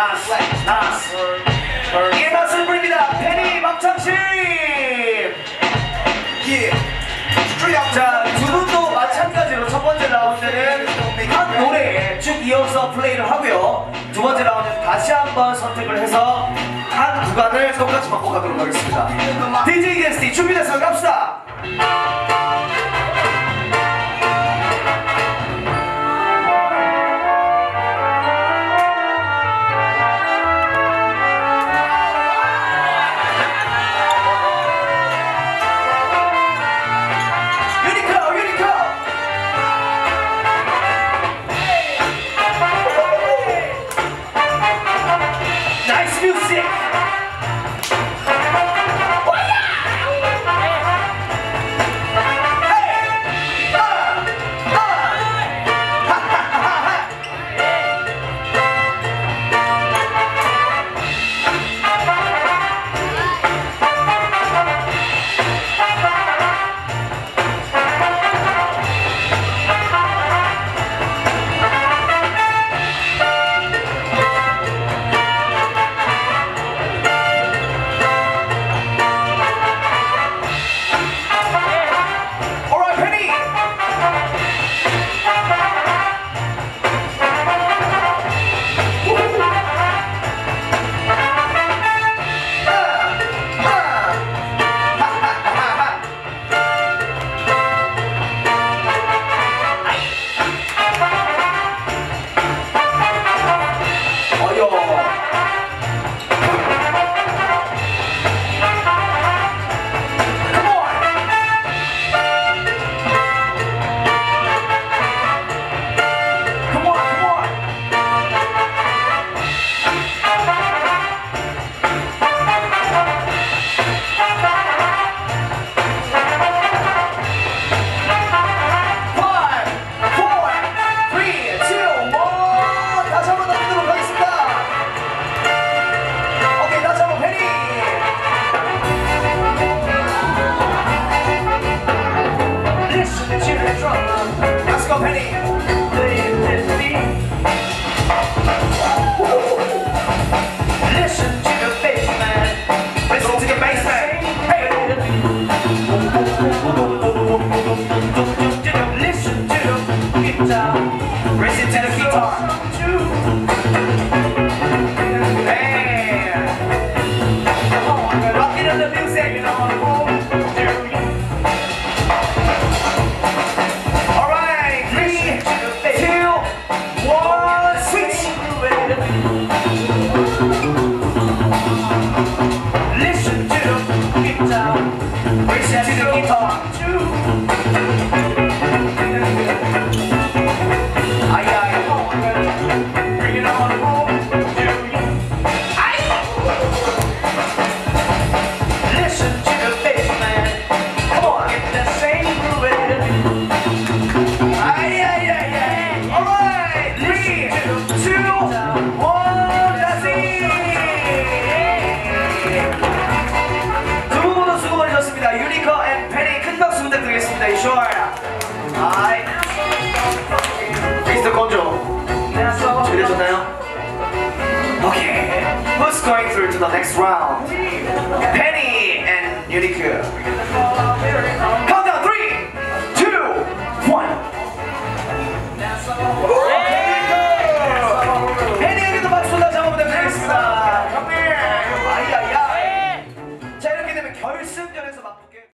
나스. 이 맛을 부릅니다. 페니 막창심. 자, 두 분도 마찬가지로 첫 번째 라운드는 한 노래에 쭉 이어서 플레이를 하고요. 두 번째 라운드는 다시 한번 선택을 해서 한 구간을 똑같이 바꿔가도록 하겠습니다. DJ ZESTY 준비돼서 갑시다. Mr. GONZO, 준비되셨나요? Okay, who's going through to the next round? Penny and Uniker. Countdown 3, 2, 1.